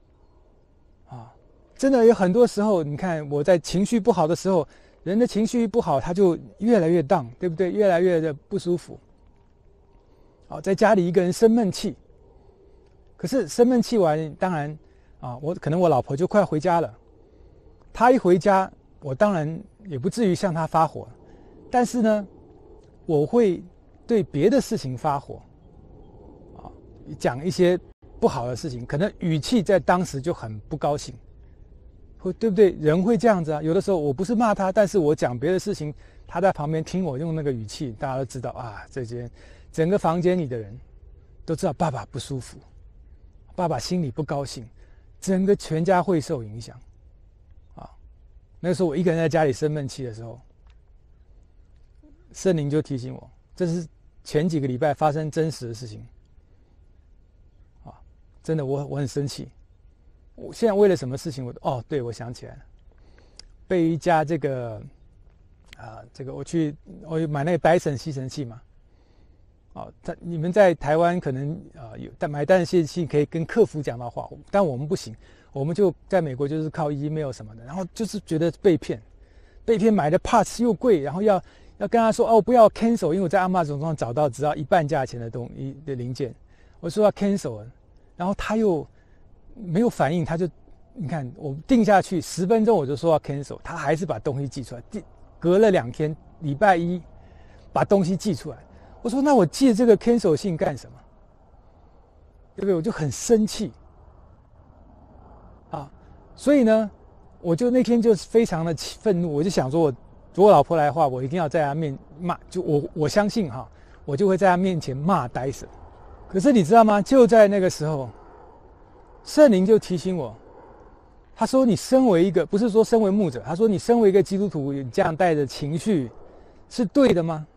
真的有很多时候，你看我在情绪不好的时候，人的情绪不好，他就越来越down，对不对？越来越的不舒服。在家里一个人生闷气，可是生闷气完，当然可能我老婆就快回家了，她一回家，我当然也不至于向她发火，但是呢，我会对别的事情发火，讲一些不好的事情，可能语气在当时就很不高兴，对不对？人会这样子啊。有的时候我不是骂他，但是我讲别的事情，他在旁边听我用那个语气，大家都知道整个房间里的人都知道爸爸不舒服，爸爸心里不高兴，整个全家会受影响。那个时候我一个人在家里生闷气的时候，圣灵就提醒我，这是前几个礼拜发生真实的事情。真的我很生气。我现在为了什么事情？对，我想起来了，被一家这个我买那个Dyson吸尘器嘛。你们在台湾可能买Dyson吸尘器可以跟客服讲到话，但我们不行，我们就在美国就是靠 email 什么的，然后就是觉得被骗买的 parts 又贵，然后要跟他说不要 cancel， 因为我在 Amazon 上找到只要一半价钱的零件，我说要 cancel， 然后他又没有反应，他就你看我定下去10分钟我就说要 cancel， 他还是把东西寄出来，隔了2天，礼拜一把东西寄出来。我说那我寄这个 cancel 信干什么？对不对？我就很生气所以呢，我就那天就非常的愤怒，我就想说我老婆来的话，我一定要在她面骂，就我相信我就会在她面前骂Dyson。可是你知道吗？就在那个时候，圣灵就提醒我，他说你身为一个，不是说身为牧者，他说你身为一个基督徒，你这样带着情绪是对的吗？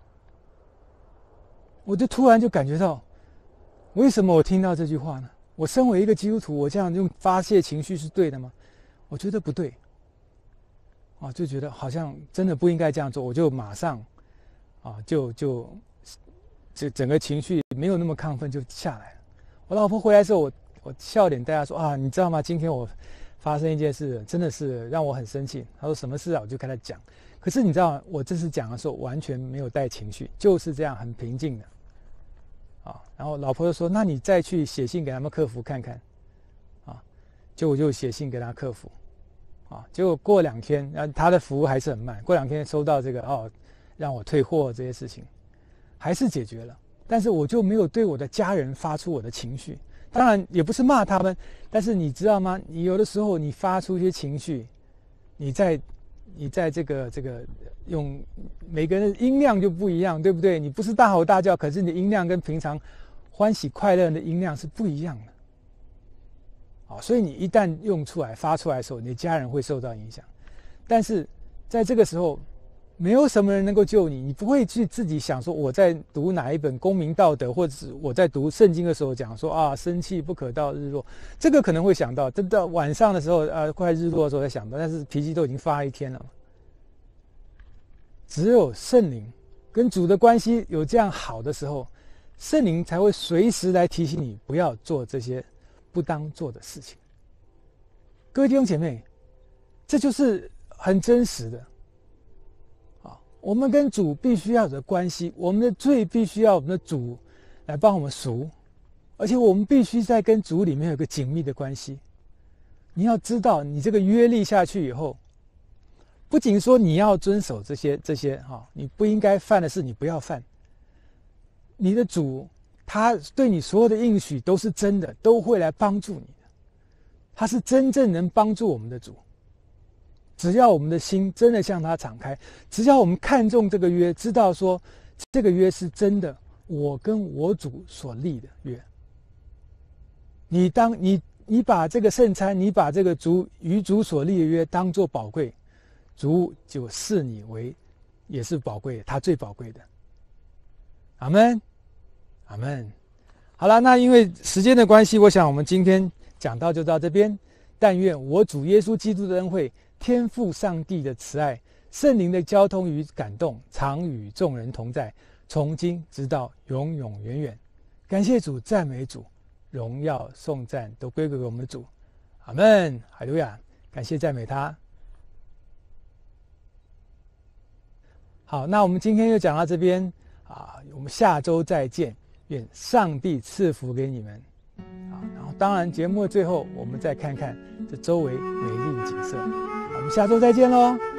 我就突然就感觉到，为什么我听到这句话呢？我身为一个基督徒，我这样用发泄情绪是对的吗？我觉得不对。就觉得好像真的不应该这样做，我就马上就整个情绪没有那么亢奋就下来了。我老婆回来的时候，我笑脸带她说你知道吗？今天我发生一件事，真的是让我很生气。她说什么事啊？我就跟她讲。可是你知道，我这次讲的时候完全没有带情绪，就是这样很平静的。然后老婆就说：“那你再去写信给他们客服看看。”结果我就写信给他客服。 啊，结果过2天，他的服务还是很慢，过2天收到这个让我退货这些事情，还是解决了，但是我就没有对我的家人发出我的情绪，当然也不是骂他们，但是你知道吗？你有的时候你发出一些情绪，你在这个用每个人的音量就不一样，对不对？你不是大吼大叫，可是你的音量跟平常欢喜快乐的音量是不一样的。所以你一旦用出来发出来的时候，你的家人会受到影响。但是在这个时候，没有什么人能够救你，你不会去自己想说我在读哪一本公民道德，或者是我在读圣经的时候讲说生气不可到日落，这个可能会想到，等到晚上的时候快日落的时候才想到，但是脾气都已经发一天了。只有圣灵跟主的关系有这样好的时候，圣灵才会随时来提醒你不要做这些不当做的事情。各位弟兄姐妹，这就是很真实的。我们跟主必须要有的关系，我们的罪必须要我们的主来帮我们赎，而且我们必须在跟主里面有个紧密的关系。你要知道，你这个约立下去以后，不仅说你要遵守这些你不应该犯的事你不要犯，你的主他对你所有的应许都是真的，都会来帮助你的，他是真正能帮助我们的主。只要我们的心真的向他敞开，只要我们看重这个约，知道说这个约是真的，我跟我主所立的约。你把这个圣餐，你把这个与主所立的约当作宝贵，主就视你为也是宝贵的，他最宝贵的。阿们，阿们。好了，那因为时间的关系，我想我们今天讲到就到这边。但愿我主耶稣基督的恩惠，天父上帝的慈爱，圣灵的交通与感动，常与众人同在，从今直到永永远远。感谢主，赞美主，荣耀颂赞都归给我们的主。阿们，哈利路亚，感谢赞美他。好，那我们今天就讲到这边我们下周再见，愿上帝赐福给你们。然后当然节目的最后，我们再看看这周围美丽的景色。我们下周再见喽。